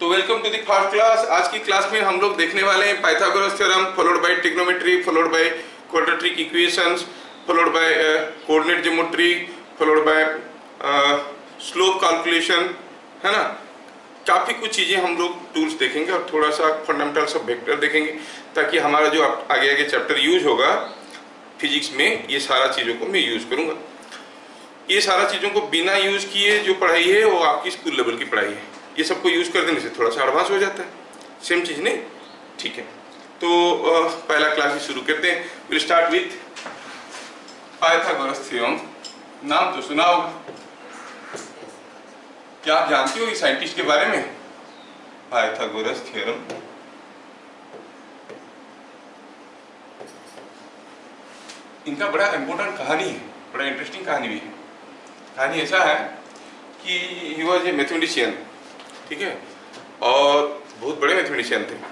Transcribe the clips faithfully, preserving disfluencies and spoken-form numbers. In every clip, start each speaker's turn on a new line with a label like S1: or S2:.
S1: तो welcome to the first class. आज की क्लास में हम लोग देखने वाले हैं Pythagoras theorem followed by trigonometry followed by quadratic equations followed by coordinate geometry followed by slope calculation, है ना। काफ़ी कुछ चीज़ें हम लोग टूल्स देखेंगे और थोड़ा सा फंडामेंटल्स ऑफ वेक्टर देखेंगे, ताकि हमारा जो आगे आगे चैप्टर यूज होगा फिजिक्स में ये सारा चीज़ों को मैं यूज़ करूँगा। ये सारा चीज़ों को बिना यूज़ किए जो पढ़ाई है वो आपकी स्कूल लेवल की पढ़ाई है। ये सबको यूज़ कर देने से थोड़ा सा एडवांस हो जाता है, सेम चीज़ नहीं, ठीक है। तो आ, पहला क्लास ही शुरू करते हैं। Will start with Pythagoras theorem. नाम तो सुना होगा, क्या आप जानते हो इस साइंटिस्ट के बारे में? पाइथागोरस थ्योरम इनका बड़ा इंपॉर्टेंट कहानी है, बड़ा इंटरेस्टिंग कहानी भी है। कहानी ऐसा है कि ही वॉज ए मैथमेटिशियन, ठीक है, और बहुत बड़े मैथमेटिशियन थे,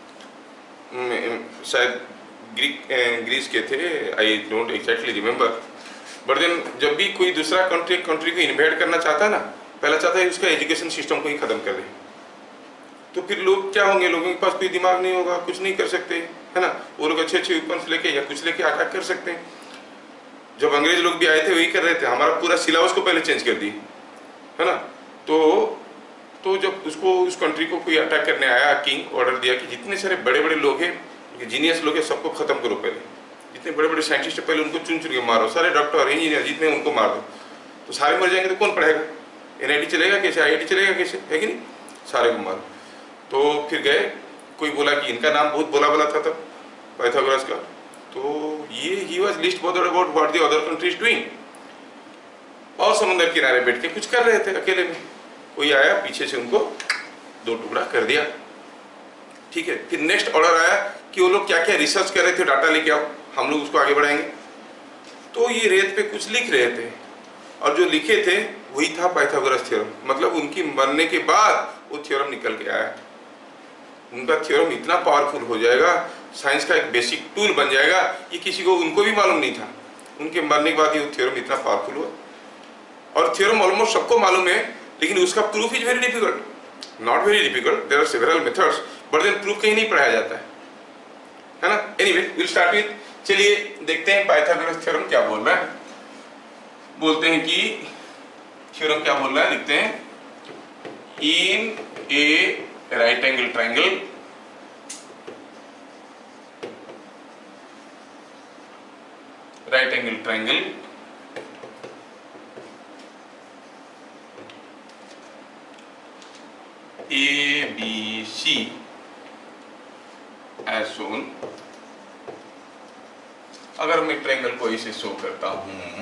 S1: शायद ग्रीक ग्रीस के थे, I don't exactly remember. But then जब भी कोई दूसरा कंट्री कंट्री को इन्वेड करना चाहता है ना, पहला चाहता है उसका एजुकेशन सिस्टम को ही खत्म कर दे। तो फिर लोग क्या होंगे, लोगों के पास कोई दिमाग नहीं होगा, कुछ नहीं कर सकते, है ना। वो लोग अच्छे अच्छे वेपन्स लेके या कुछ लेके अटैक कर सकते हैं। जब अंग्रेज लोग भी आए थे वही कर रहे थे, हमारा पूरा सिलेबस को पहले चेंज कर दी, है ना। तो तो जब उसको उस कंट्री को कोई अटैक करने आया, किंग ऑर्डर दिया कि जितने सारे बड़े बड़े लोग हैं, जीनियस लोग हैं, सबको खत्म करो पहले। जितने बड़े बड़े साइंटिस्ट है पहले उनको चुन चुन के मारो, सारे डॉक्टर इंजीनियर जितने उनको मार दो। तो सारे मर जाएंगे तो कौन पढ़ेगा? एन आई टी चलेगा कैसे, आई आई टी चलेगा कैसे, है कि नहीं। सारे को मारो। तो फिर गए, कोई बोला कि इनका नाम बहुत बोला बोला था तब, पाइथागोरस का। तो ये he was least bothered about what the other countries doing. और समुद्र किनारे बैठ के कुछ कर रहे थे अकेले में, कोई आया पीछे से उनको दो टुकड़ा कर दिया, ठीक है। फिर नेक्स्ट ऑर्डर आया कि वो लोग क्या क्या रिसर्च कर रहे थे, डाटा लेके आओ, हम लोग उसको आगे बढ़ाएंगे। तो ये रेत पे कुछ लिख रहे थे, और जो लिखे थे वही था पाइथागोरस थ्योरम। मतलब उनकी मरने के बाद वो थ्योरम निकल के आया। उनका थ्योरम इतना पावरफुल हो जाएगा, साइंस का एक बेसिक टूल बन जाएगा, ये किसी को उनको भी मालूम नहीं था। उनके मरने के बाद ये थ्योरम इतना पावरफुल हुआ। और थ्योरम ऑलमोस्ट सबको मालूम है, लेकिन उसका proof is very difficult, not very difficult, there are several methods, but then proof कहीं नहीं पढ़ाया जाता है, है ना। एनीवे विल स्टार्ट विथ, चलिए देखते हैं पाइथागोरस थ्योरम क्या बोल रहा है। बोलते हैं कि थ्योरम क्या बोल रहा है, लिखते हैं in a right angle triangle right angle triangle A B C as shown. अगर मैं ट्रायंगल को इसे शो करता हूं,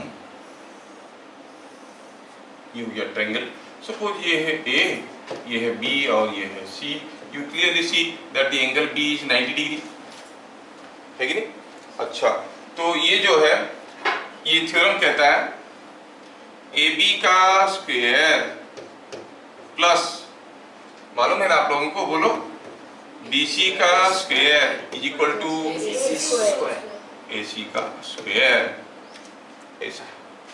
S1: यू या ट्रायंगल, सपोज ये है ए, ये है बी और ये है C. You clearly see that the angle B is ninety degree, है कि नहीं। अच्छा, तो ये जो है, ये थ्योरम कहता है ए बी का स्क्वायर प्लस, मालूम है ना आप लोगों को, बोलो, बी सी का square is equal to A C का स्क्वायर, ऐसा।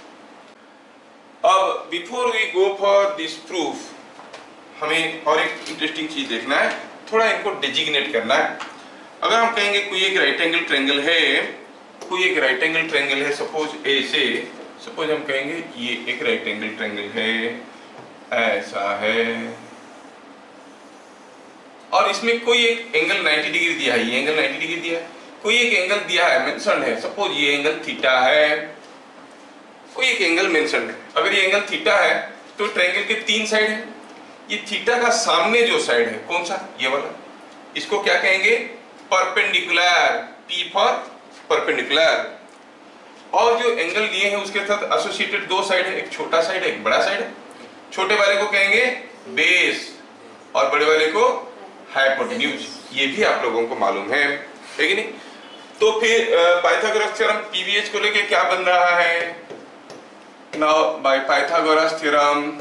S1: अब before we go for this proof, हमें और एक इंटरेस्टिंग चीज देखना है, थोड़ा इनको डेजिग्नेट करना है। अगर हम कहेंगे कोई एक राइट एंगल ट्रायंगल है, कोई एक राइट एंगल ट्रायंगल है, सपोज ए से, सपोज हम कहेंगे ये एक राइट एंगल ट्रायंगल है, ऐसा है, और इसमें कोई एक एंगल नाइंटी डिग्री दिया है, ये एंगल नाइंटी डिग्री दिया है, कोई एक एंगल दिया है, मेंशन है, सपोज ये एंगल थीटा है, कोई एक एंगल मेंशन है। अगर ये एंगल थीटा है तो ट्रायंगल के तीन साइड है, ये थीटा का सामने जो साइड है, कौन सा, ये वाला, इसको क्या कहेंगे, परपेंडिकुलर, पी फॉर परपेंडिकुलर। और जो एंगल लिए हैं उसके साथ एसोसिएटेड दो साइड है, एक छोटा साइड है, एक बड़ा साइड है। छोटे वाले को कहेंगे बेस और बड़े वाले को हाइपोटेन्यूज। ये भी आप लोगों को मालूम है, है कि नहीं। तो फिर पाइथागोरस थ्योरम पीवीएच को लेके क्या बन रहा है, now by Pythagoras theorem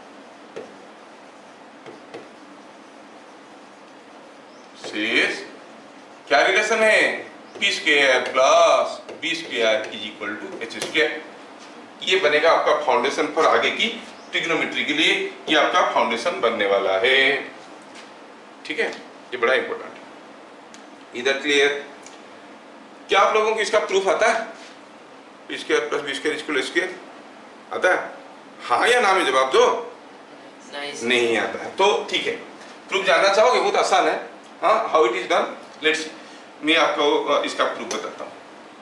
S1: says, क्या रिलेशन है, P square plus B square is equal to H square. ये बनेगा आपका फाउंडेशन फॉर आगे की ट्रिग्नोमेट्री के लिए, ये आपका फाउंडेशन बनने वाला है। ठीक है, ये बड़ा इंपॉर्टेंट है। इधर क्लियर? क्या आप लोगों को इसका प्रूफ आता है? B square plus B square equal square आता है? हाँ या ना में जवाब दो। नहीं, नहीं आता है तो ठीक है। प्रूफ जानना चाहोगे? बहुत आसान है। हाँ, how it is done, let's मैं आपको इसका प्रूफ बताता हूँ।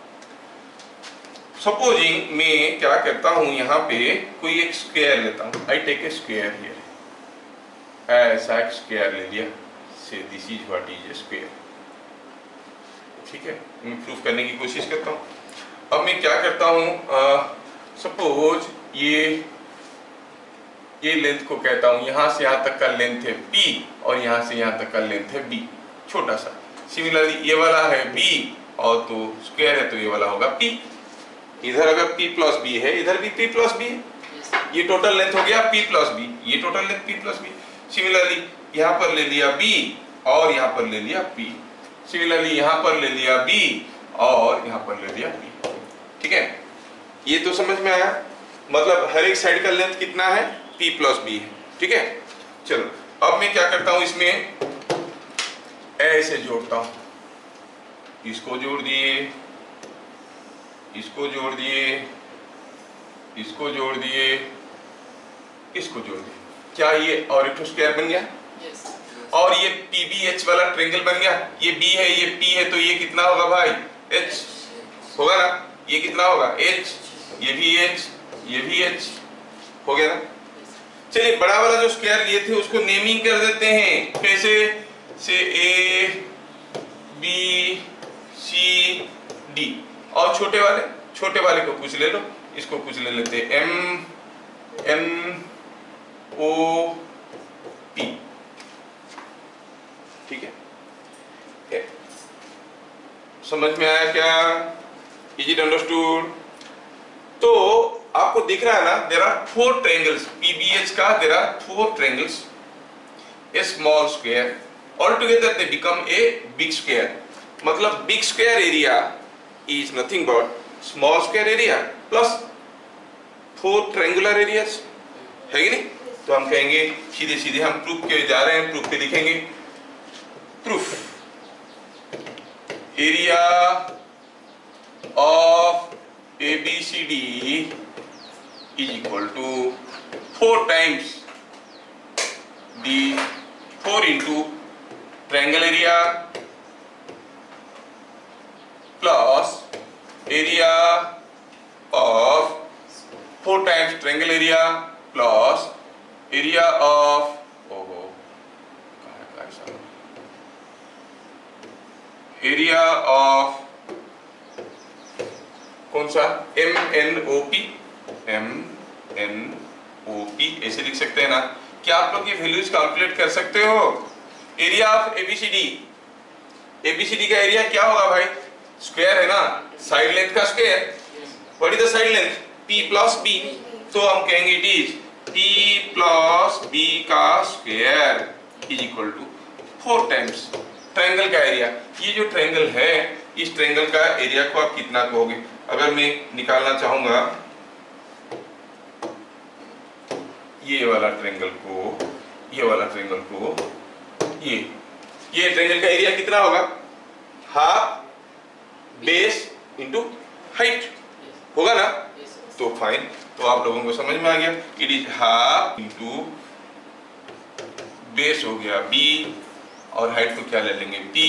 S1: सपोजिंग मैं क्या करता हूँ, यहाँ पे कोई एक स्क्वायर लेता हूँ। I take a square here, ऐसा एक स्क्वायर ले लिया, so this is what is A square. ठीक है, मैं प्रूफ करने की कोशिश करता हूँ। अब मैं क्या करता हूँ, सपोज ये ये लेंथ को कहता हूँ, यहाँ से यहाँ तक का लेंथ है p और यहाँ से यहाँ तक का लेंथ है b, छोटा सा। सिमिलरली ये वाला है b और तो स्क्वायर है तो ये वाला होगा p। इधर अगर p प्लस b है, इधर भी p प्लस b है। ये टोटल लेंथ हो गया p प्लस b, ये total length p plus b। Similarly यहाँ पर ले लिया b और यहाँ पर ले लिया p। सिमिलरली यहाँ पर ले लिया b और यहाँ पर ले लिया p। ठीक है, ये तो समझ में आया। मतलब हर एक साइड का लेंथ कितना है, p प्लस b है। ठीक है, चलो अब मैं क्या करता हूं, इसमें ऐसे जोड़ता हूं, इसको जोड़ दिए, इसको जोड़ दिए, इसको जोड़ दिए, इसको जोड़ दिए। क्या ये और एक स्क्वायर बन गया? yes. और ये पी बी एच वाला ट्रायंगल बन गया। ये b है, ये p है, तो ये कितना होगा भाई? h होगा ना। ये कितना होगा? h, ये भी h, ये भी h हो गया ना। चलिए बड़ा वाला जो स्क्वायर लिए थे उसको नेमिंग कर देते हैं। कैसे? से a b c d, और छोटे वाले छोटे वाले को कुछ ले लो, इसको कुछ ले लेते हैं m n o p। ठीक है, समझ में आया क्या? Is it understood? तो आपको दिख रहा है ना, there are four triangles P B H का, there are four triangles, a small square, all together they become a big square. मतलब big square area is nothing but small square area plus four triangular areas, है कि नहीं? तो हम कहेंगे सीधे सीधे हम प्रूफ के जा रहे हैं, प्रूफ पे लिखेंगे proof area of A B C D is equal to four times the four into triangle area plus area of four times triangle area plus area of oh area of कौन सा? M N O P, M N O P ऐसे लिख सकते हैं ना। क्या आप लोग ये वैल्यूज कैलकुलेट कर सकते हो? एरिया ऑफ एबीसीडी, एबीसीडी का एरिया क्या होगा भाई? स्क्वायर है ना, साइड लेंथ का square. What is the side length? p plus b। तो हम कहेंगे it is p plus b का square is equal to four times triangle का एरिया। ये जो ट्रायंगल है, इस ट्रायंगल का एरिया को आप कितना कहोगे? अगर मैं निकालना चाहूंगा ये वाला ट्रायंगल को, ये वाला ट्रायंगल को, ये ये ट्रायंगल का एरिया कितना होगा? हाफ बेस इंटू हाइट होगा ना। तो फाइन, तो आप लोगों को समझ में आ गया। It is half into base हो गया b और हाइट को क्या ले लेंगे p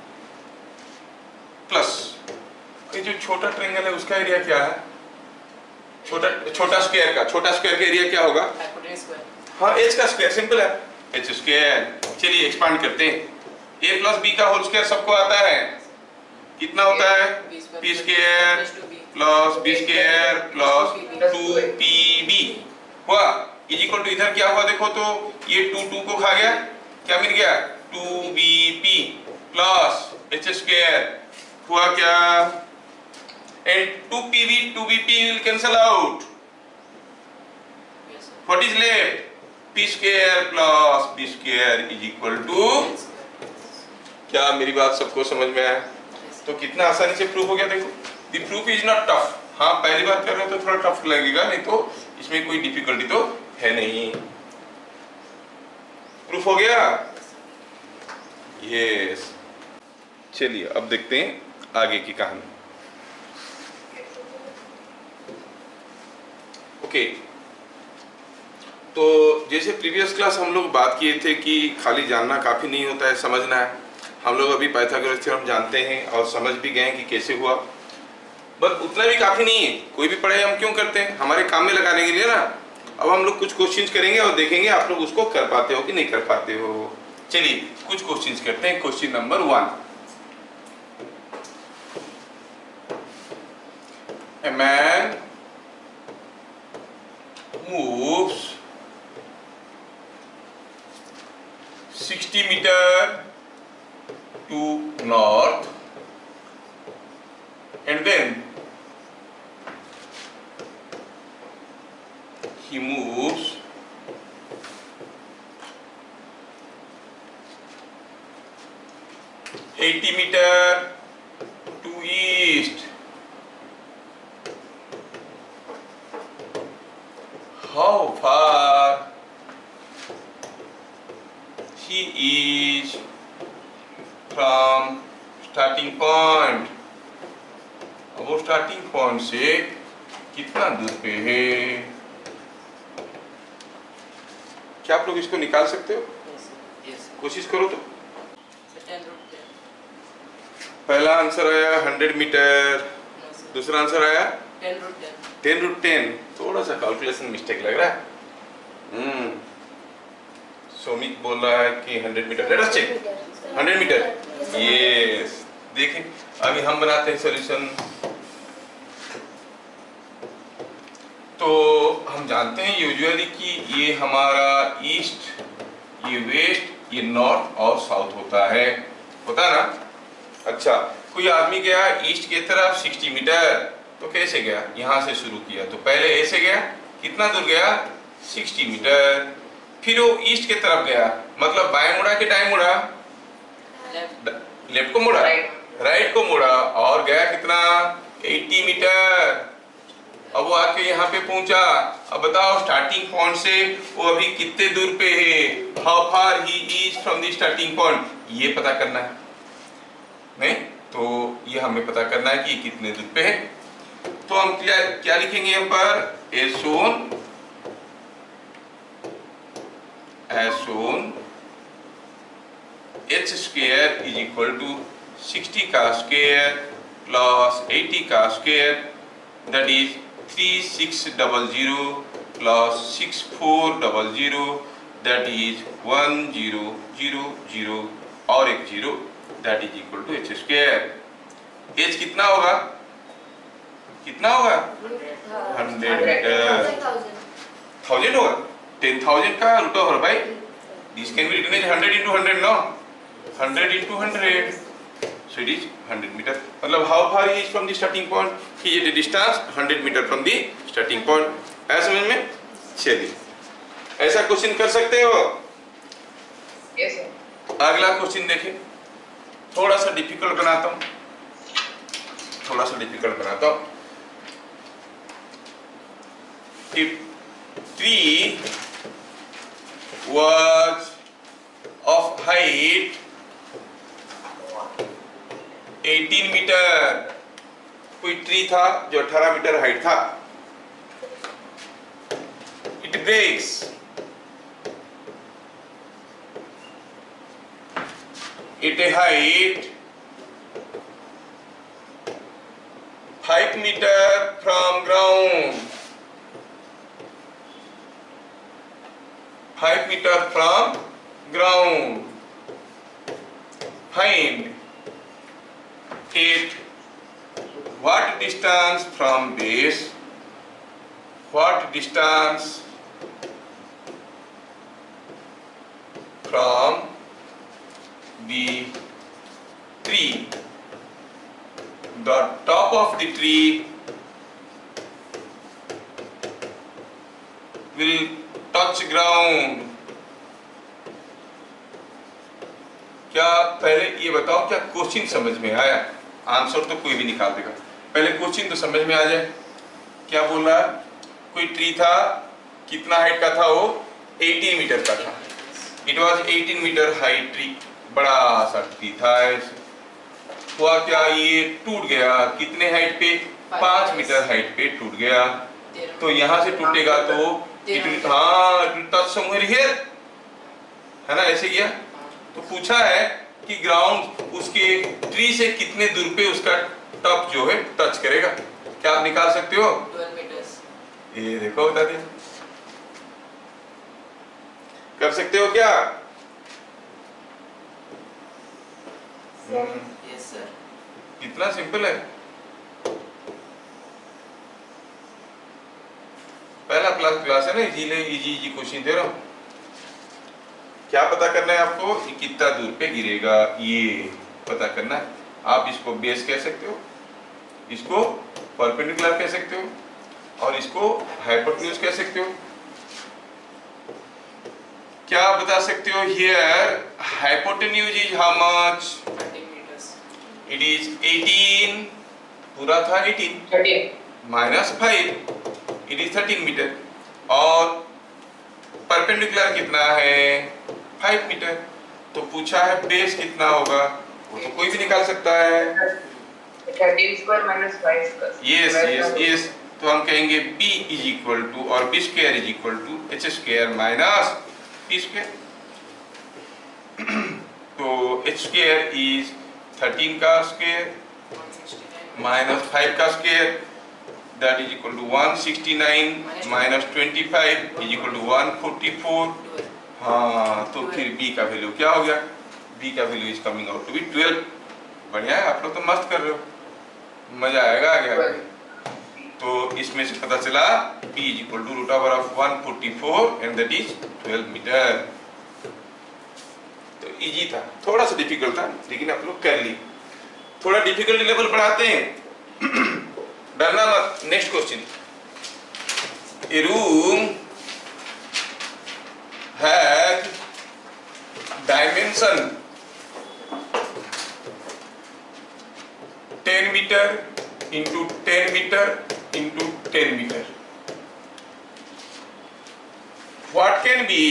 S1: प्लस ये जो छोटा ट्रायंगल है उसका एरिया क्या है? छोटा छोटा स्क्वायर का छोटा स्क्वायर का एरिया क्या होगा? हाँ, h का स्क्वायर, सिंपल है, h स्क्वायर। चलिए एक्सपांड करते हैं। a प्लस b का होल स्क्वायर सबको आता है, कितना होता है? p square plus b square plus two p b हुआ इज इक्वल टू, इधर क्या हुआ देखो तो, ये टू टू को खा गया, क्या मिल गया? Two b p plus h square हुआ क्या? And two P V, two V P will cancel out. Yes, sir. What is left? P square plus B square is equal to, क्या मेरी बात सबको समझ में आया? yes, तो कितना आसानी से प्रूफ हो गया देखो। The proof is not tough। हाँ, पहली बार कर रहे हो तो थोड़ा टफ लगेगा, नहीं तो इसमें कोई डिफिकल्टी तो है नहीं। प्रूफ हो गया? यस। चलिए अब देखते हैं आगे की कहानी। ओके, तो जैसे प्रीवियस क्लास हम लोग बात किए थे कि खाली जानना काफ़ी नहीं होता है, समझना है। हम लोग अभी पाइथागोरस थ्योरम जानते हैं और समझ भी गए कि कैसे हुआ, बस उतना भी काफ़ी नहीं है। कोई भी पढ़ाई हम क्यों करते हैं? हमारे काम में लगाने के लिए ना। अब हम लोग कुछ क्वेश्चंस करेंगे और देखेंगे आप लोग उसको कर पाते हो कि नहीं कर पाते हो। चलिए कुछ क्वेश्चंस करते हैं। Question number one, a man moves sixty meter to north and then he moves eighty meter to east. How far he is from starting point? अब वो स्टार्टिंग पॉइंट से कितना दूर पे है? क्या आप लोग इसको निकाल सकते हो? yes, yes. कोशिश करो तो। पहला आंसर आया हंड्रेड मीटर, दूसरा आंसर आया टेन रूट टेन। थोड़ा सा कैलकुलेशन मिस्टेक लग रहा है। हम्म सोमित बोल रहा है कि hundred meter. Let us check hundred meter. Yes, देखें अभी हम बनाते हैं सॉल्यूशन। तो हम जानते हैं यूजुअली कि ये हमारा ईस्ट, ये वेस्ट, ये नॉर्थ और साउथ होता है, होता ना। अच्छा, कोई आदमी गया ईस्ट की तरफ सिक्सटी मीटर, तो कैसे गया? यहां से शुरू किया तो पहले ऐसे गया, कितना दूर गया? Sixty meter. फिर वो ईस्ट की तरफ गया, मतलब बाएं मुड़ा कि दाएं मुड़ा? लेफ्ट को मुड़ा, राइट को मुड़ा और गया कितना? अस्सी मीटर। अब वो आके यहाँ पे पहुंचा। अब बताओ स्टार्टिंग पॉइंट से वो अभी कितने दूर पे है? How far he is from the starting point, ये पता करना है नहीं? तो ये हमें पता करना है कि कितने दूर पे है। तो हम क्या क्या लिखेंगे यहाँ पर? As shown, as shown H square is equal to sixty का स्क्वायर प्लस एटी का square, that is three six double zero plus six four double zero, that is one zero zero zero और एक zero, that is equal to H square. H कितना होगा? कितना होगा? Hundred meter. Thousand होगा? Ten thousand का root over भाई। This can be written as hundred into hundred, no? Hundred into hundred, so it is hundred meter. मतलब how far he is from the starting point? He is the distance hundred meter from the starting point. ऐसा समझ में? चलिए ऐसा question कर सकते हो?
S2: Yes sir.
S1: अगला क्वेश्चन देखें, थोड़ा सा डिफिकल्ट बनाता हूं, थोड़ा सा डिफिकल्ट बनाता हूं। If tree was of height eighteen meter, कोई ट्री था जो अठारह मीटर हाइट था, it breaks at a height five meter from ground, five meter from ground. Find it what distance from base, what distance from the tree, the top of the tree will touch ground. क्या पहले ये बताओ क्या question समझ में आया? Answer तो कोई भी निकाल देगा, पहले क्वेश्चन तो समझ में आ जाए। क्या बोल रहा है? कोई ट्री था, कितना हाइट का था वो? अठारह मीटर का था। इट वाज अठारह मीटर हाइट ट्री, बड़ा सा ट्री था ऐसे, हुआ क्या, ये टूट गया, कितने हाइट पे, पांच मीटर हाइट पे टूट गया। तो यहाँ से टूटेगा तो इट विल, हाँ it will touch somewhere here, है ना, ऐसे किया। तो पूछा है कि ग्राउंड उसके ट्री से कितने दूर पे उसका टप जो है टच करेगा। क्या आप निकाल सकते हो?
S2: Twelve meters.
S1: ये देखो बता दिया, कर सकते हो क्या?
S2: Yes sir.
S1: कितना सिंपल है। पहला क्लास क्लास है ना, इजीली इजी इजी क्वेश्चन दे रहा हूं। क्या पता करना है आपको? ये कितना दूर पे गिरेगा, ये पता करना है। आप इसको बेस कह सकते हो, इसको परपेंडिकुलर कह सकते हो, और इसको हाइपोटेन्यूज कह सकते हो। क्या बता सकते हो? Here hypotenuse is how much?
S2: Thirteen meters.
S1: It is eighteen, पूरा था eighteen
S2: thirteen
S1: minus five, it is thirteen meter. और परपेंडिकुलर कितना है? Five meter. तो पूछा है बेस कितना होगा, वो तो कोई भी निकाल सकता है।
S2: Thirteen square minus five square.
S1: Yes yes yes. तो हम कहेंगे b इज इक्वल टू, और b square is equal to H square minus p square. तो h स्क्वायर इज थर्टीन का स्क्वायर माइनस फाइव का square, that is equal to one sixty nine minus twenty five is equal to one forty four. हाँ, तो फिर b का value क्या हो गया? b का value is coming out to be twelve. बढ़िया है, आप लोग तो मस्त कर रहे हो, मजा आएगा आगे आगे। तो इसमें से पता चला b is equal to root over of one forty four and that is twelve meter. तो इजी था, थोड़ा सा डिफिकल्ट था, लेकिन आप लोग कर ली। थोड़ा डिफिकल्टी लेवल बढ़ाते हैं, डरना मत। Next question, a room has dimension ten meter into ten meter into ten meter. What can be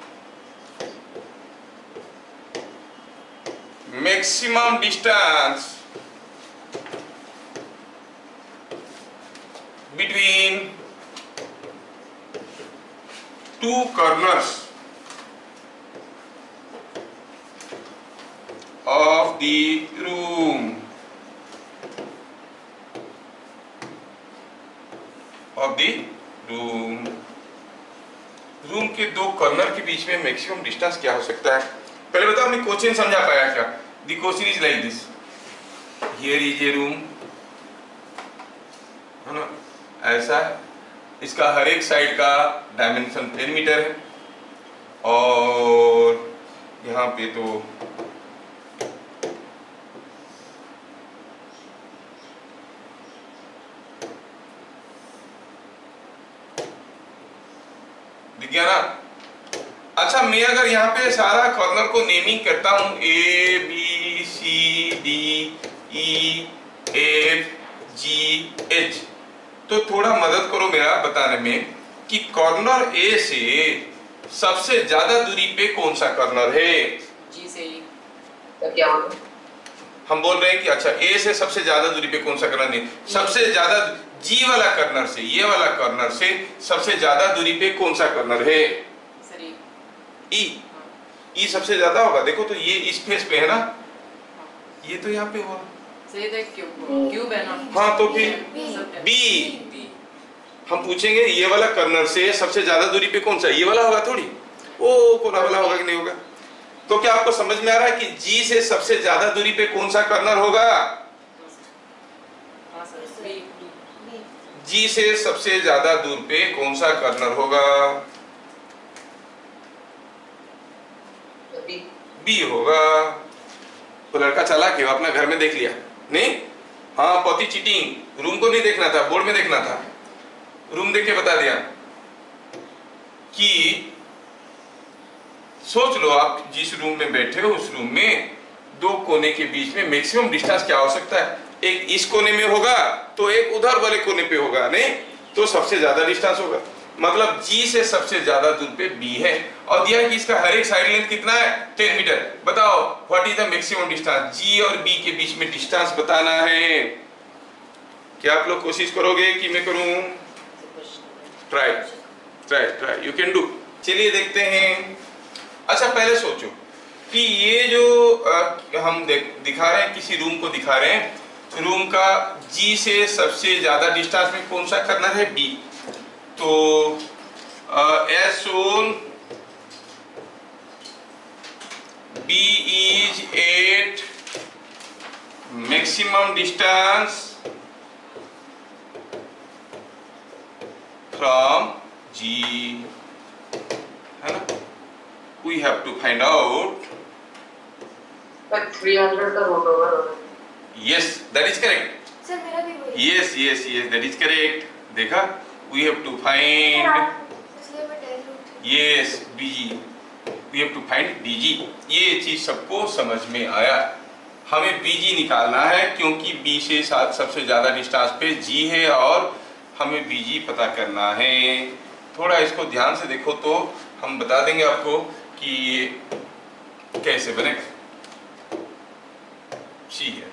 S1: maximum distance between two corners of the room of the room room के दो corner के बीच में maximum distance क्या हो सकता है? पहले बताओ, मैं क्वेश्चन समझा पाया क्या? The question is like this, here is a room, है ना, ऐसा है, इसका हर एक साइड का डायमेंशन टेन मीटर है, और यहाँ पे तो दिख गया ना। अच्छा, मैं अगर यहाँ पे सारा कॉर्नर को नेमिंग करता हूँ A B C D E F G H, तो थोड़ा मदद करो मेरा बताने में कि कॉर्नर ए से सबसे ज्यादा दूरी पे कौन सा कॉर्नर है?
S2: जी से ई। तो क्या होगा?
S1: हम बोल रहे हैं कि अच्छा ए से सबसे ज्यादा दूरी पे कौन सा कॉर्नर है? सबसे ज्यादा जी वाला कॉर्नर से, ये वाला कॉर्नर से सबसे ज्यादा दूरी पे कौन सा कॉर्नर है?
S2: सर ई।
S1: ई। ई सबसे ज्यादा होगा। देखो तो ये इस फेस पे है ना, ये तो यहाँ पे हुआ,
S2: सही देख, क्यूब क्यूब है ना।
S1: हाँ, तो फिर बी। हम पूछेंगे ये वाला कॉर्नर से सबसे ज्यादा दूरी पे कौन सा? ये वाला होगा थोड़ी, ओ कोना वाला होगा कि नहीं होगा? तो क्या आपको समझ में आ रहा है कि जी से सबसे ज्यादा दूरी पे कौन सा कॉर्नर होगा? जी से सबसे ज्यादा दूर पे कौन सा कॉर्नर होगा? बी होगा। तो लड़का चला क्यों, अपना घर में देख लिया नहीं? हाँ, पति चीटिंग। रूम को नहीं देखना था, बोर्ड में देखना था। रूम देख के बता दिया कि सोच लो आप जिस रूम में बैठे हो उस रूम में दो कोने के बीच में मैक्सिमम डिस्टेंस क्या हो सकता है? एक इस कोने में होगा तो एक उधर वाले कोने पे होगा, नहीं तो सबसे ज्यादा डिस्टेंस होगा। मतलब जी से सबसे ज्यादा दूर पे बी है, और दिया है कि इसका हर एक साइड लेंथ कितना है टेन मीटर। बताओ what is the maximum distance, G और बी के बीच में डिस्टेंस बताना है। क्या आप लोग कोशिश करोगे कि मैं करूं? Try try try you can do. चलिए देखते हैं। अच्छा पहले सोचो कि ये जो आ, हम देख दिखा रहे हैं, किसी रूम को दिखा रहे हैं, रूम का जी से सबसे ज्यादा डिस्टेंस में कौन सा करना है? बी। तो as shown B is at maximum distance from G, है ना? We have to find out.
S2: But three hundred का root over होगा।
S1: Yes, that is correct.
S3: Sir मेरा भी वही।
S1: Yes, yes, yes, that is correct. देखा? We have to find.
S3: इसलिए मैं ten root.
S1: Yes, B G. We have to find B G. ये चीज सबको समझ में आया। हमें B G निकालना है क्योंकि B से साथ सबसे ज्यादा डिस्टेंस पे G है और हमें B G पता करना है। थोड़ा इसको ध्यान से देखो तो हम बता देंगे आपको कि ये कैसे बनेगा। सी है।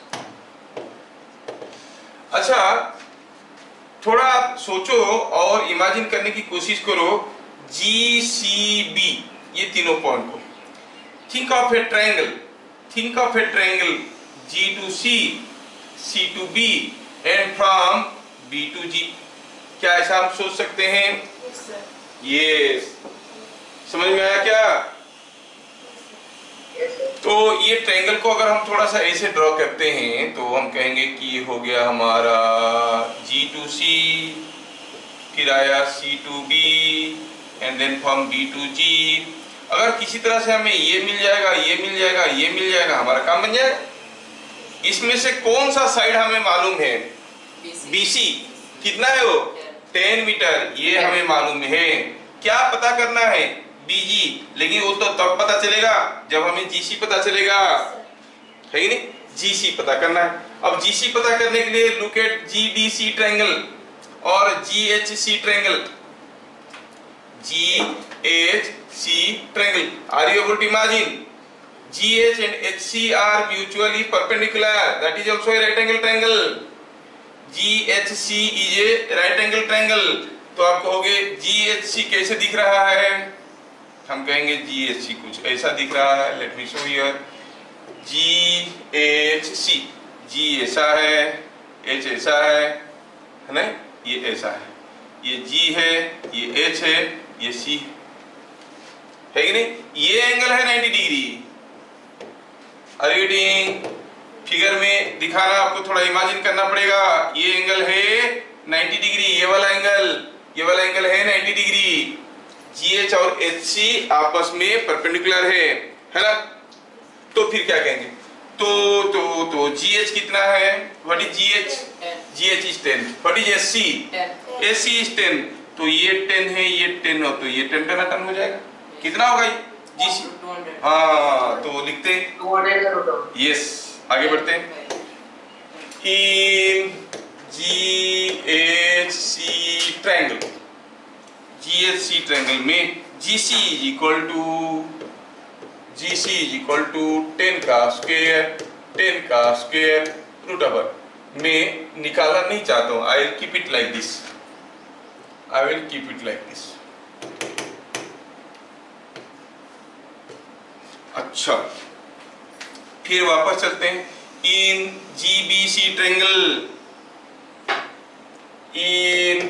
S1: अच्छा थोड़ा आप सोचो और इमेजिन करने की कोशिश करो जी सी बी ये तीनों पॉइंट को। Think of a triangle, think of a triangle G to C, C to B and from B to G. क्या ऐसा हम सोच सकते हैं?
S3: Yes sir.
S1: ये समझ में आया क्या? तो ये ट्रायंगल को अगर हम थोड़ा सा ऐसे ड्रॉ करते हैं तो हम कहेंगे कि हो गया हमारा जी टू सी, फिर आया C to B and then from B to G. अगर किसी तरह से हमें ये मिल जाएगा, ये मिल जाएगा, ये मिल जाएगा, हमारा काम बन जाएगा। इसमें से कौन सा साइड हमें मालूम है? बीसी। कितना है वो? Ten meter. ये हमें मालूम है। क्या पता करना है? बीजी। लेकिन वो तो तब पता चलेगा जब हमें जीसी पता चलेगा, है ही नहीं? जीसी पता करना है। अब जीसी पता करने के लिए लुक एट जीबीसी ट्रायंगल और GHC triangle. GHC triangle, are you able to imagine? G H and H C are mutually perpendicular. That is also a right angle triangle. G H C is a right angle triangle. तो आप कहोगे G H C कैसे दिख रहा है? हम कहेंगे G H C कुछ ऐसा दिख रहा है। Let me show here. G H C, G ऐसा है, H ऐसा है, है ना? ये ऐसा है, ये G है, ये H है, ये C है कि नहीं? ये एंगल है नाइंटी डिग्री। रीडिंग फिगर में दिखाना आपको थोड़ा इमेजिन करना पड़ेगा। ये एंगल है नाइंटी डिग्री, ये वाला एंगल, ये वाला एंगल है नाइंटी डिग्री। जीएच और एचसी आपस में परपेंडिकुलर है, है ना? तो फिर क्या कहेंगे? तो तो तो जीएच कितना है? What is GH? GH is ten. What is HC? HC is ten. तो ये टेन है, ये टेन हो, तो ये टेन टेन टन हो जाएगा। कितना होगा ये? जीसी। हाँ तो लिखते हैं। यस, आगे बढ़ते हैं। In GHC triangle, GHC triangle में GC is equal to GC is equal to ten का स्क्वायर, टेन का स्क्वायर रूट ओवर। मैं निकालना नहीं चाहता हूँ। I will keep it like this, I will keep it like this. अच्छा फिर वापस चलते हैं। In GBC triangle, in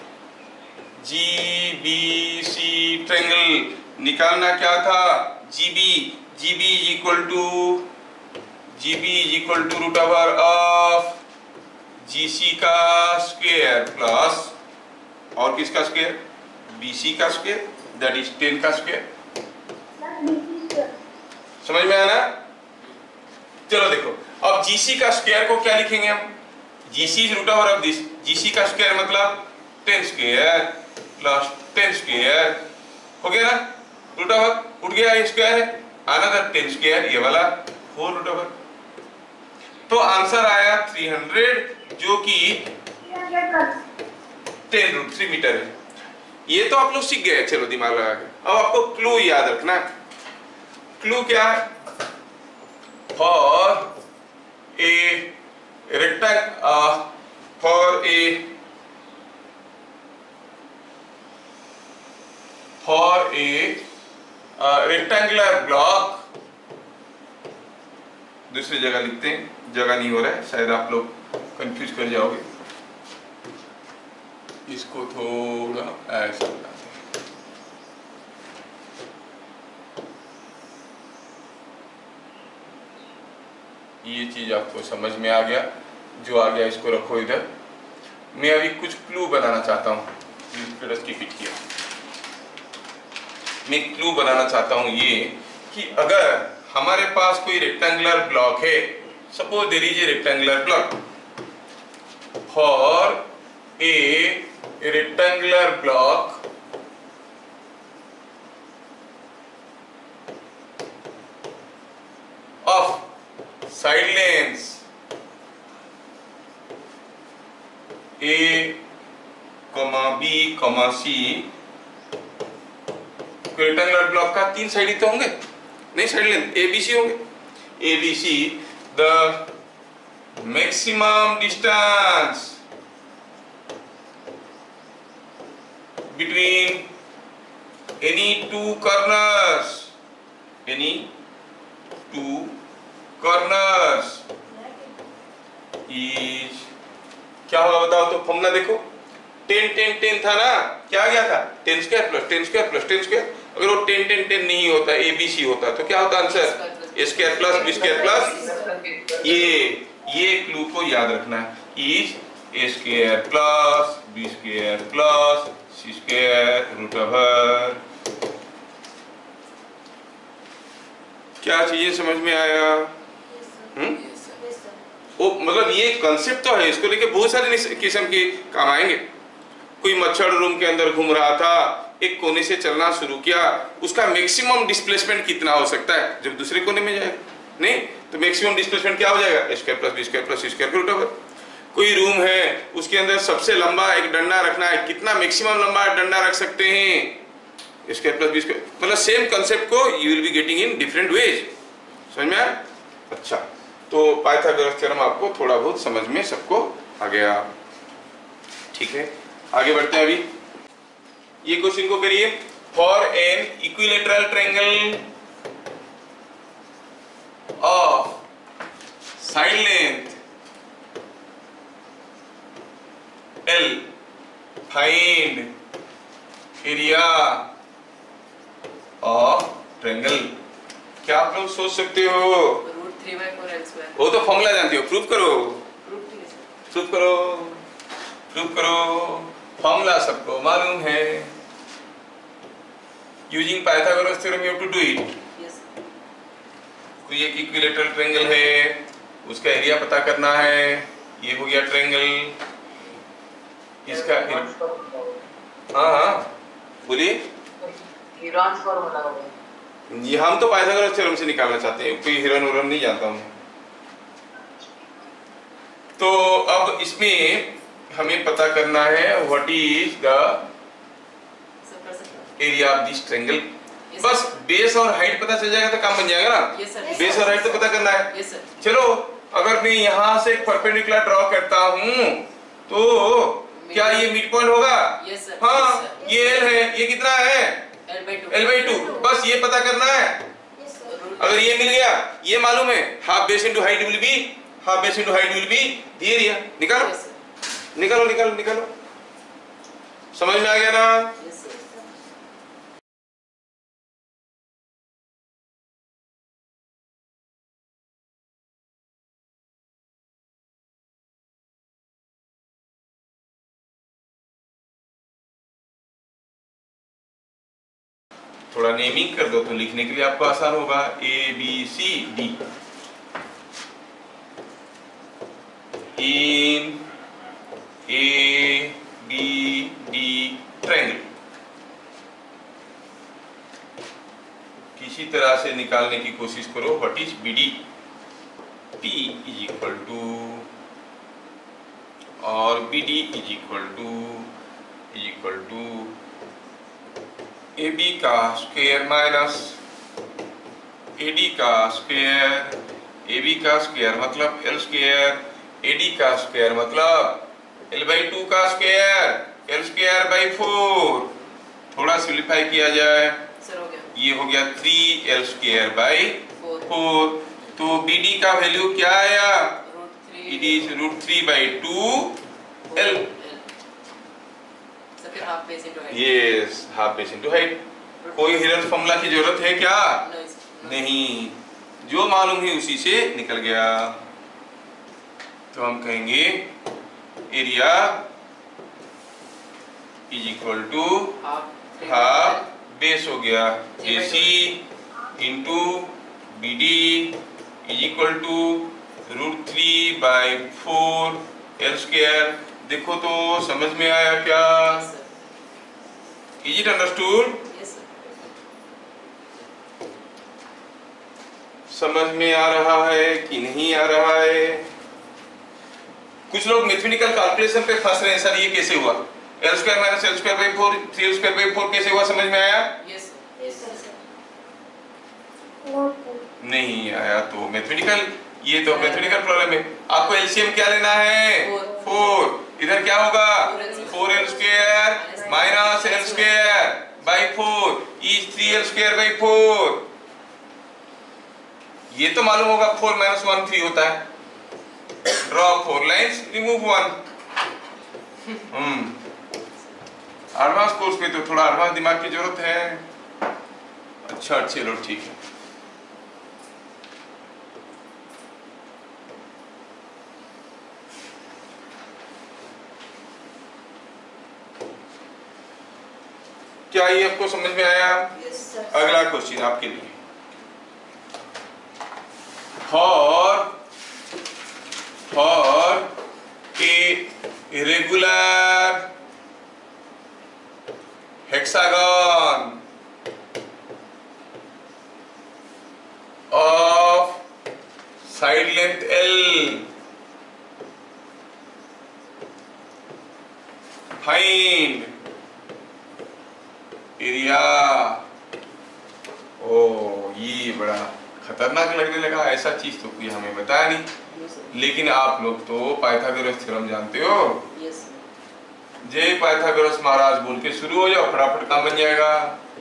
S1: GBC triangle निकालना क्या था? GB, GB is equal to GB is equal to root over of GC का square plus और किसका स्क्वायर? बीसी का स्क्वायर, दैट इज टेन का स्क्वायर। समझ में आया ना? चलो देखो, अब जीसी का स्क्वायर को क्या लिखेंगे हम? GC is root over of this. GC का स्क्वायर मतलब ten square plus ten square, हो गया ना? रूट ओवर उठ गया, ये स्क्वायर है, अनदर टेन स्क्वायर, ये वाला फोर रूट ओवर। तो आंसर आया थ्री हंड्रेड, जो कि टेन रूट थ्री मीटर है। ये तो आप लोग सीख गए, चलो दिमाग लगा के। अब आपको क्लू याद रखना है। क्लू क्या है? For a rectangle, for a for a rectangular block, दूसरी जगह लिखते हैं, जगह नहीं हो रहा है, शायद आप लोग कंफ्यूज कर जाओगे। इसको थोड़ा ऐसा बनाते हैं। ये चीज आपको समझ में आ गया, जो आ गया इसको रखो इधर। मैं अभी कुछ क्लू बनाना चाहता हूँ। की फिट किया, मैं क्लू बनाना चाहता हूँ ये कि अगर हमारे पास कोई रेक्टेंगुलर ब्लॉक है, suppose there is a rectangular block, for a rectangular block of side lengths A comma B comma C, rectangular block का तीन साइड ही तो होंगे, नहीं side length A B C होंगे। A B C the maximum distance between any two corners, any two corners is, क्या होगा बताओ तो, फॉर्मूला देखो। टेन टेन टेन था ना, क्या आ गया था? Ten square plus ten square plus ten square. अगर वो टेन टेन टेन नहीं होता, ए बी सी होता, तो क्या होता answer? A square plus B square plus, ये ये क्लू को याद रखना है, is A square plus B square plus C square root over. क्या चीजें समझ में आया? हम्म वो मतलब ये कंसेप्ट तो है, इसको लेके बहुत सारे किस्म के काम आएंगे। कोई मच्छर रूम के अंदर घूम रहा था, एक कोने से चलना शुरू किया, उसका मैक्सिमम डिस्प्लेसमेंट कितना हो सकता है जब दूसरे कोने में जाएगा? नहीं, तो मैक्सिमम डिस्प्लेसमेंट क्या हो जाएगा? A square plus B square plus C square root over. कोई रूम है, उसके अंदर सबसे लंबा एक डंडा रखना है, कितना मैक्सिमम लंबा डंडा रख सकते हैं? A square plus B square. मतलब सेम कंसेप्ट को you will be getting in different ways. समझ में आया? अच्छा, तो पाइथागोरस थ्योरम आपको थोड़ा बहुत समझ में सबको आ गया, ठीक है। आगे बढ़ते हैं। अभी ये क्वेश्चन को करिए। For an equilateral triangle of side length L, find area of triangle. क्या आप लोग सोच सकते हो?
S2: Root three by four L square.
S1: वो तो फॉर्मूला जानती हो, प्रूफ करो,
S2: प्रूफ ठीक है सर।
S1: प्रूफ करो, प्रूफ करो। फॉर्मूला सबको मालूम है। Using Pythagoras theorem you have to do it.
S2: Yes sir.
S1: कोई एक इक्विलेटरल ट्रायंगल है, उसका एरिया पता करना है। ये हो गया ट्रायंगल, इसका हाँ हाँ बोलिए।
S2: हीरोन्स फॉर्मूला होगा।
S1: ये हम तो पाइथागोरस थ्योरम से निकालना चाहते हैं, कोई हिरन उरन नहीं जानता हूँ। तो अब इसमें हमें पता करना है what is the area of this triangle. बस बेस और हाइट पता चल जाएगा तो काम बन जाएगा ना।
S2: Yes sir.
S1: बेस और हाइट तो पता करना है।
S2: Yes sir.
S1: चलो, अगर मैं यहाँ से परपेंडिकुलर ड्रॉ करता हूँ तो क्या ये मिड पॉइंट होगा?
S2: Yes sir.
S1: हाँ, ये एल है, ये कितना है?
S2: L by two.
S1: L by two. बस ये पता करना है। अगर ये मिल गया, ये मालूम है, half base into height will be, half base into height will be the area. निकालो निकालो निकालो निकालो। समझ में आ गया ना?
S2: Yes sir.
S1: थोड़ा नेमिंग कर दो तो लिखने के लिए आपको आसान होगा। A B C D in A B D triangle. किसी तरह से निकालने की कोशिश करो what is B D. P is equal to और B D is equal to is equal to A B का स्क्वायर माइनस ए डी का स्क्वायर, ए बी का स्क्वायर मतलब एल स्क्वायर, ए डी का स्क्वायर मतलब L by two का square, L square by four. थोड़ा simplify किया जाए,
S2: सर हो गया,
S1: ये हो गया three L square by four. तो बी डी का वैल्यू क्या आया?
S2: Root three,
S1: it is root three by two L.
S2: फिर half base into height.
S1: Yes, half base into height. कोई हिडन फॉर्मूला की जरूरत है क्या? नहीं, जो मालूम है उसी से निकल गया। तो हम कहेंगे area is equal to half base हो गया AC into B D is equal to root three by four L square. देखो तो समझ में आया क्या? Is it understood? समझ में आ रहा है कि नहीं आ रहा है? कुछ लोग मैथमेटिकल कैलकुलेशन पे फंस रहे हैं, सर ये कैसे हुआ? L square minus L square by four, three L square by four कैसे हुआ? समझ में आया?
S2: Yes
S3: yes sir.
S1: नहीं आया तो मैथमेटिकल, ये तो मैथमेटिकल प्रॉब्लम है। आपको एलसीएम क्या लेना है? फोर। इधर क्या होगा? Four L square minus L square by four is three L square by four. ये तो मालूम होगा फोर माइनस वन थ्री होता है। Draw four lines, remove one. Hmm advance course पे तो थोड़ा एडवांस दिमाग की जरूरत है। अच्छा चलो ठीक है। क्या ये आपको समझ में आया?
S2: यस
S1: अगला क्वेश्चन आपके लिए। For for a irregular hexagon of side length L, find area। ओ ये बड़ा खतरनाक लगने लगा, ऐसा चीज तो कोई हमें बताया नहीं। लेकिन आप लोग तो पाइथागोरस थ्योरम जानते हो।
S2: यस
S1: जय पाइथागोरस महाराज बोल के शुरू हो जाओ, फटाफट काम बन जाएगा।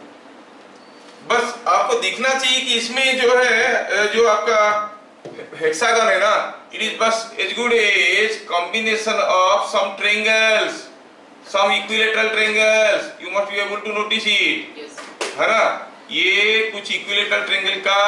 S1: बस आपको दिखना चाहिए कि इसमें जो है, जो आपका हेक्सागन है ना, इट इज बस as good as combination of some triangles, some equilateral triangles. You must be able to notice it,
S2: yes
S1: है ना। ये कुछ इक्विलैटरल ट्रायंगल का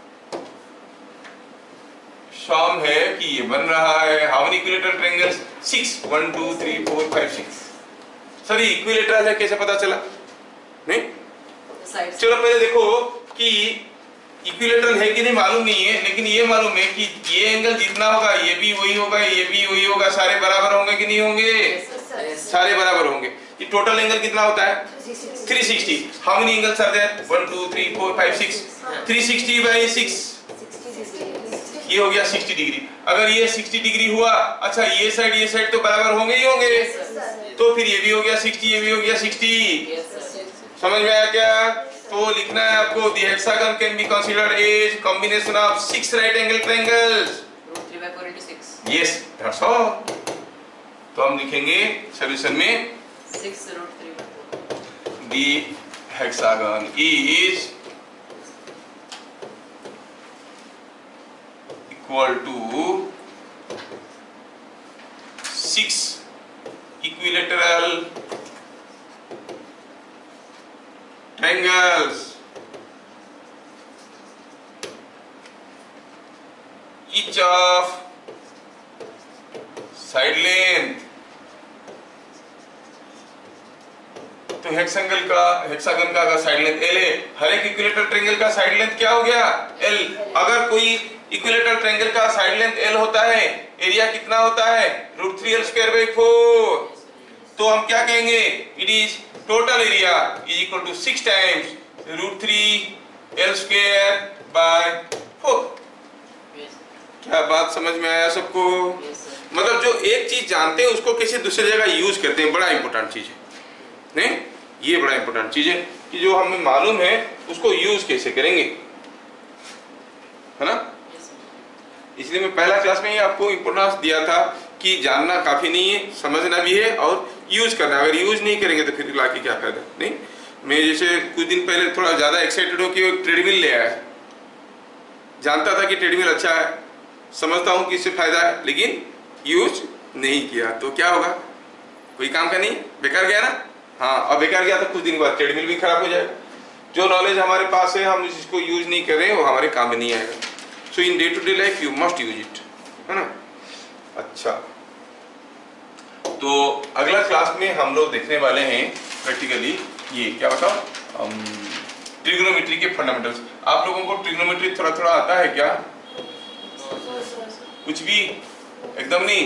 S1: सम है कि ये बन रहा है। How many equilateral triangles? Six. One two three four five six. Sir ये इक्विलैटरल है, कैसे पता चला? नहीं, चलो पहले देखो कि इक्विलैटरल है कि नहीं मालूम नहीं है, लेकिन ये मालूम है कि ये एंगल जितना होगा ये भी वही होगा, ये भी वही होगा। सारे बराबर होंगे कि नहीं होंगे? सारे बराबर होंगे। ये टोटल एंगल कितना होता है? Three sixty. How many angles are there? One two three four five six. Three sixty by six, ये हो गया सिक्सटी डिग्री। अगर ये सिक्सटी डिग्री हुआ, अच्छा ये साइड ये साइड तो बराबर होंगे ही होंगे, तो फिर ये भी हो गया सिक्सटी, ये भी हो गया सिक्सटी। समझ में आया क्या? तो लिखना है आपको, the hexagon can be considered as combination of six right angle triangles.
S2: Root three by four into six.
S1: Yes that's all. तो हम लिखेंगे सॉल्यूशन में,
S2: six root three by four.
S1: The hexagon is equal to six equilateral triangles, each of side length। तो hexagon का hexagon का अगर side length L है, हर एक इक्विलैटरल ट्रायंगल का साइड लेंथ क्या हो गया? L। अगर कोई इक्विलैटरल ट्रायंगल का साइड लेंथ L होता है, एरिया कितना होता है? Root three L square by four. तो हम क्या कहेंगे? It is total area is equal to six times root three L square by four. क्या बात समझ में आया सबको? मतलब जो एक चीज जानते हैं उसको किसी दूसरी जगह यूज करते हैं, बड़ा इंपॉर्टेंट चीज है। नहीं, ये बड़ा इंपॉर्टेंट चीज है कि जो हमें मालूम है उसको यूज कैसे करेंगे, है ना। इसलिए मैं पहला क्लास में ही आपको इम्पोर्टेंस दिया था कि जानना काफी नहीं है, समझना भी है और यूज करना। अगर यूज नहीं करेंगे तो फिर लाके क्या फायदा। नहीं, मैं जैसे कुछ दिन पहले थोड़ा ज्यादा एक्साइटेड हूँ कि एक ट्रेडमिल ले आया, जानता था कि ट्रेडमिल अच्छा है, समझता हूँ कि इससे फायदा है, लेकिन यूज नहीं किया तो क्या होगा, कोई काम का नहीं, बेकार गया ना। हाँ, और बेकार गया तो कुछ दिन बाद ट्रेडमिल भी खराब हो जाएगा। जो नॉलेज हमारे पास है हम इसको यूज नहीं कर रहे हैं वो हमारे काम में नहीं आएगा। So in day to day life you must use it, है ना। अच्छा, तो अगला क्लास में हम लोग देखने वाले हैं प्रैक्टिकली ये क्या बताओ, ट्रिग्नोमेट्री के फंडामेंटल्स। आप लोगों को ट्रिग्नोमेट्री थोड़ा थोड़ा आता है क्या? कुछ भी एकदम नहीं?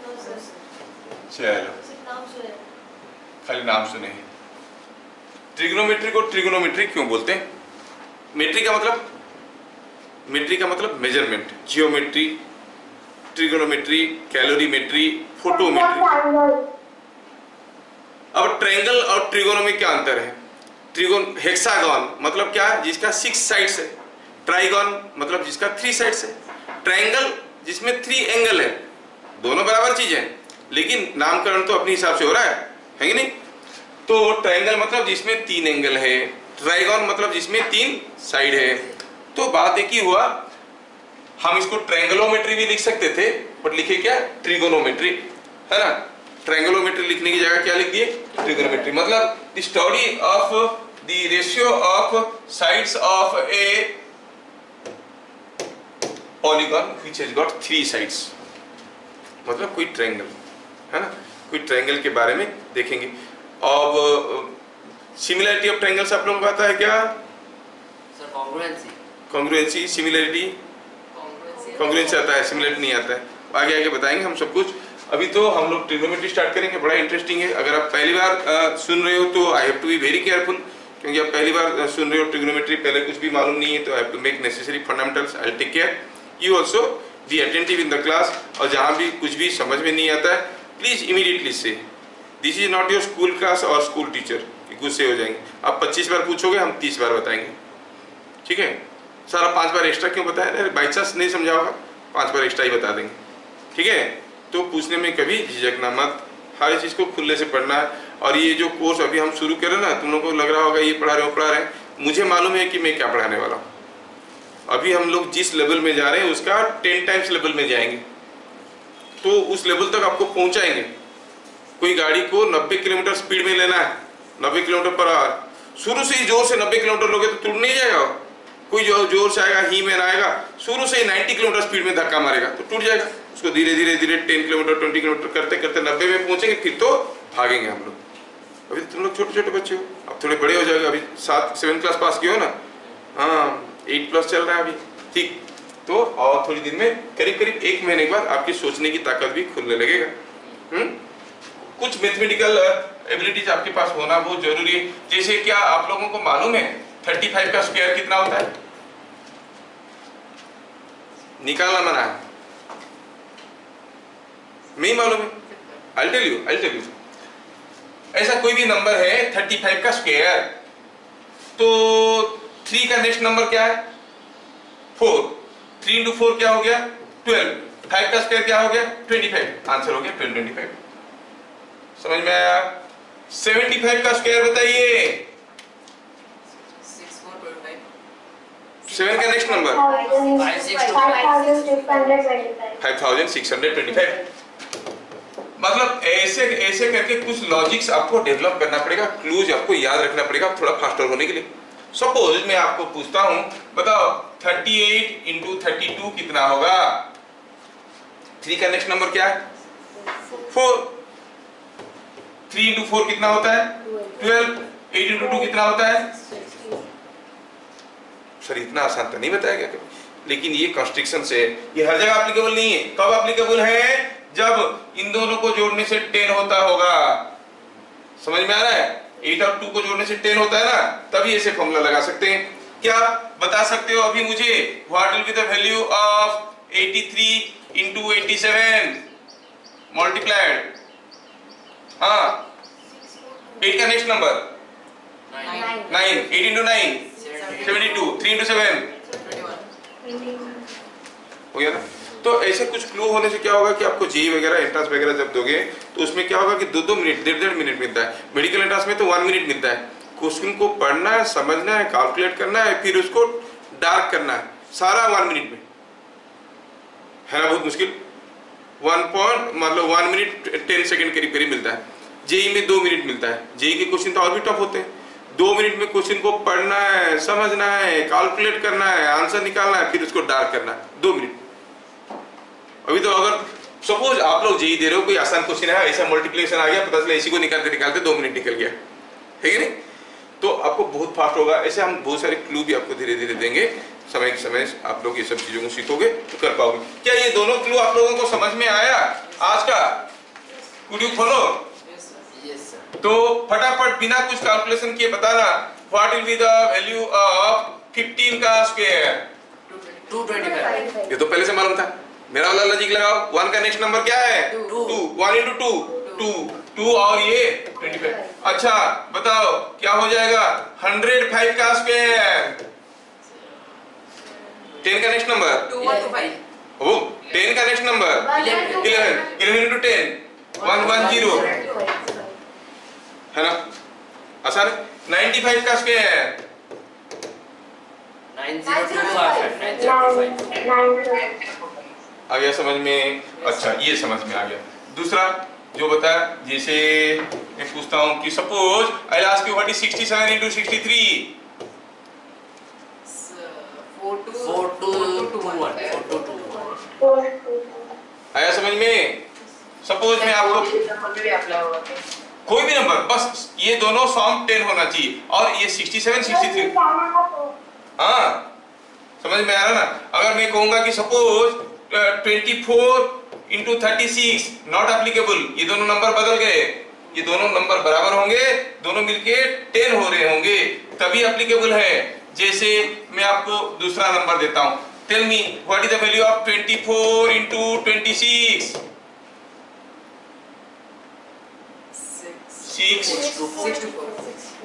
S1: चलो, खाली नाम सुने। ट्रिग्नोमेट्री को ट्रिग्नोमेट्री क्यों बोलते हैं? मेट्री का मतलब, मेट्री का मतलब measurement, geometry, trigonometry, calorimetry, photometry. अब ट्रायंगल और ट्रिगोनो में क्या अंतर है? ट्रिगोन हेक्सागन मतलब क्या है? जिसका सिक्स साइड्स है। ट्राइगन मतलब जिसका थ्री साइड्स है। ट्रायंगल जिसमें थ्री एंगल है। दोनों बराबर चीज है लेकिन नामकरण तो अपने हिसाब से हो रहा है, है कि नहीं। तो ट्रायंगल मतलब जिसमें तीन एंगल है, ट्राइगन मतलब जिसमें तीन साइड है। तो बात एक ही हुआ, हम इसको ट्रायंगलोमेट्री भी लिख सकते थे बट लिखे क्या? ट्रिगोनोमेट्री, है ना। ट्रायंगलोमेट्री लिखने की जगह क्या लिख दिए? ट्रिगोनोमेट्री। मतलब the study of the ratio of sides of a polygon which has got three sides. मतलब कोई ट्रायंगल, है ना, कोई ट्रायंगल के बारे में देखेंगे। अब सिमिलरिटी ऑफ ट्रायंगल्स आप लोगों को पता है क्या?
S4: Sir congruency,
S1: congruency, similarity, congruency आता है, सिमिलरिटी नहीं आता है। आगे आगे बताएंगे हम सब कुछ। अभी तो हम लोग ट्रिग्नोमेट्री स्टार्ट करेंगे, बड़ा इंटरेस्टिंग है। अगर आप पहली बार आ, सुन रहे हो तो I have to be very careful, क्योंकि आप पहली बार सुन रहे हो ट्रिग्नोमेट्री, पहले कुछ भी मालूम नहीं है, तो I have to make necessary fundamentals. I will take care, you also be attentive in the class. और जहाँ भी कुछ भी समझ में नहीं आता है प्लीज इमीडिएटली से, this is not your school class और स्कूल टीचर, गुस्से हो जाएंगे। आप पच्चीस बार पूछोगे, हम तीस बार बताएंगे, ठीक है। सारा पांच बार एक्स्ट्रा क्यों बताया? अरे बाई चांस नहीं समझा होगा, पांच बार एक्स्ट्रा ही बता देंगे, ठीक है। तो पूछने में कभी झिझकना मत, हर चीज को खुले से पढ़ना है। और ये जो कोर्स अभी हम शुरू करें ना, तुम लोगों को लग रहा होगा ये पढ़ा रहे हो पढ़ा रहे हैं, मुझे मालूम है कि मैं क्या पढ़ाने वाला हूँ। अभी हम लोग जिस लेवल में जा रहे हैं उसका टेन टाइम्स लेवल में जाएंगे, तो उस लेवल तक आपको पहुंचाएंगे। कोई गाड़ी को नब्बे किलोमीटर स्पीड में लेना है, नब्बे किलोमीटर पर आवर, शुरू से ही जोर से नब्बे किलोमीटर लोगे तो टूट नहीं जाएगा। कोई जो जोर से आएगा, ही मैन आएगा, शुरू से ही नब्बे किलोमीटर स्पीड में धक्का मारेगा तो टूट जाएगा। उसको धीरे धीरे धीरे टेन किलोमीटर ट्वेंटी किलोमीटर करते करते नब्बे में पहुंचेंगे, फिर तो भागेंगे हम लोग। अभी तुम लोग छोटे छोटे बच्चे हो, अब थोड़े बड़े हो जाएगा। अभी सात सेवन क्लास पास किए हो ना, हाँ एट प्लस चल रहा है अभी, ठीक। तो और थोड़ी दिन में करीब करीब एक महीने के बाद आपकी सोचने की ताकत भी खुलने लगेगा। हम्म कुछ मैथमेटिकल एबिलिटीज आपके पास होना बहुत जरूरी है। जैसे क्या आप लोगों को मालूम है पैंतीस का स्क्वायर कितना होता है? निकालना मना है, नहीं मालूम है? I'll tell you, I'll tell you. ऐसा कोई भी नंबर है पैंतीस का स्क्वायर, तो थ्री का नेक्स्ट नंबर क्या है? फोर। थ्री इंटू फोर क्या हो गया? ट्वेल्व। फाइव का स्क्वायर क्या हो गया? Twenty five. आंसर हो गया ट्वेंटी फाइव। समझ में आया? सेवेंटी फाइव का स्क्वायर बताइए। सेवन का next number five thousand six hundred twenty five. मतलब ऐसे ऐसे करके कुछ लॉजिक्स आपको डेवलप करना पड़ेगा, क्लूज आपको याद रखना पड़ेगा थोड़ा फास्टर होने के लिए। सपोज मैं आपको पूछता हूं, बताओ अड़तीस इंटू थर्टी टू कितना होगा? थ्री का नेक्स्ट नंबर क्या है? फोर। थ्री इंटू फोर कितना होता है? ट्वेल्व। एट इंटू टू कितना होता है? सर इतना आसान तो नहीं बताया गया कभी, लेकिन ये कॉन्स्ट्रिक्शन से ये हर जगह एप्लीकेबल नहीं है। कब एप्लीकेबल है? जब इन दोनों को जोड़ने से टेन होता होगा। समझ में आ रहा है? एट और टू को जोड़ने से टेन होता है ना, तभी ऐसे फॉर्मूला लगा सकते हैं। क्या बता सकते हो अभी मुझे what will be the value of eighty three into eighty seven multiplied? हाँ, एट का next number
S4: Nine.
S1: Nine, eight into nine, seventy two, three into seven हो गया ना। तो ऐसे कुछ क्लू होने से क्या होगा कि आपको जेई वगैरह एंट्रेंस वगैरह जब दोगे तो उसमें क्या होगा कि दो दो मिनट डेढ़ डेढ़ मिनट मिलता है। मेडिकल एंट्रेंस में तो वन मिनट मिलता है। क्वेश्चन को पढ़ना है, समझना है, कैलकुलेट करना है, फिर उसको डार्क करना है, सारा वन मिनट में, है ना। बहुत मुश्किल। वन पॉइंट मतलब वन मिनट टेन सेकंड करीब करीब मिलता है। जेई में दो मिनट मिलता है। जेई के क्वेश्चन तो और भी टफ होते हैं। दो मिनट में क्वेश्चन को पढ़ना है, समझना है, कैलकुलेट करना है, आंसर निकालना है, फिर उसको डार्क करना है, दो मिनट। अभी तो अगर सपोज आप लोग जेई दे रहे हो, कोई आसान क्वेश्चन है, ऐसा मल्टीप्लिकेशन आ गया, पता चला इसी को निकालते निकालते दो मिनट निकल गया, है कि नहीं। तो आपको बहुत फास्ट होगा। ऐसे हम बहुत सारे क्लू भी आपको धीरे धीरे देंगे। समय के समय आप लोग ये सब चीजों को सीखोगे तो कर पाओगे। क्या ये दोनों क्लू आप लोगों को समझ में आया आज का? Could you follow?
S4: Yes, sir.
S1: तो फटाफट बिना कुछ कैलकुलेशन किए बताना, what will be the value of fifteen का स्क्वायर?
S4: Two twenty-five.
S1: ये तो पहले से मालूम था। मेरा वाला लॉजिक लगाओ। वन का नेक्स्ट नंबर क्या है?
S4: Two.
S1: Two. One into two, two, two और ये ट्वेंटी फाइव। अच्छा बताओ क्या हो जाएगा? हंड्रेड फाइव का स्क्वायर। टेन का next number?
S2: Two one two five.
S1: ओ टेन का next number? Eleven. Eleven into ten, one one zero, है ना। आसान है। नाइन्टी फाइव का square?
S4: Nine zero two five. Nine zero two five.
S1: आ गया समझ में? अच्छा ये समझ में आ गया। दूसरा जो बताया, जैसे मैं पूछता हूँ कि suppose I ask you what is sixty seven into sixty three?
S2: Four two.
S4: Four two two one. Four two two one.
S1: आया समझ में? सपोज मैं आपको कोई भी नंबर, बस ये दोनों सॉम टेन होना चाहिए और ये सिक्सटी सेवन सिक्सटी थ्री। हाँ समझ में आ रहा ना। अगर मैं कहूंगा कि suppose twenty four into thirty six, not applicable. ये दोनों नंबर बदल गए, ये दोनों नंबर बराबर होंगे, दोनों मिलके टेन हो रहे होंगे, तभी एप्लीकेबल है। जैसे मैं आपको दूसरा नंबर देता हूं, tell me what is the value of twenty four into twenty six? Six.
S2: Six two four.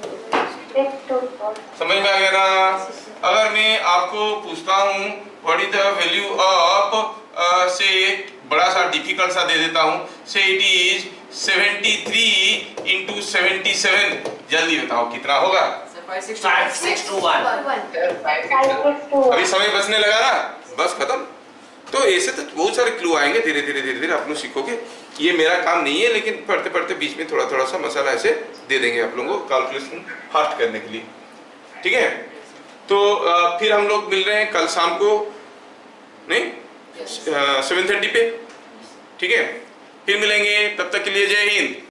S1: समझ में आ गया ना। अगर मैं आपको पूछता हूं what is the value of say बड़ा सा डिफिकल्ट सा दे देता हूं, say it is seventy three into seventy seven, जल्दी बताओ कितना होगा?
S2: Sir, five six
S4: Five six two one.
S1: अभी समय बचने लगा ना, बस खत्म। तो ऐसे तो बहुत सारे क्लू आएंगे, धीरे धीरे धीरे धीरे आप लोग सीखोगे। ये मेरा काम नहीं है, लेकिन पढ़ते पढ़ते बीच में थोड़ा थोड़ा सा मसाला ऐसे दे देंगे आप लोगों को कैलकुलेशन फास्ट करने के लिए, ठीक है। तो आ, फिर हम लोग मिल रहे हैं कल शाम को, नहीं सेवन थर्टी पे, ठीक है। फिर मिलेंगे, तब तक के लिए जय हिंद।